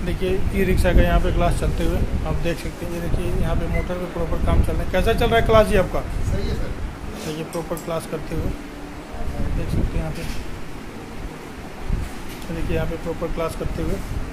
देखिए e rickshaw का यहाँ पे क्लास चलते हुए आप देख सकते हैं। ये देखिए यहाँ पे मोटर पे प्रॉपर काम चल रहा है। कैसा चल रहा है क्लास जी आपका? सही है सर। देखिए प्रॉपर क्लास करते हुए देख सकते हैं यहाँ पे। देखिए यहाँ पे प्रॉपर क्लास करते हुए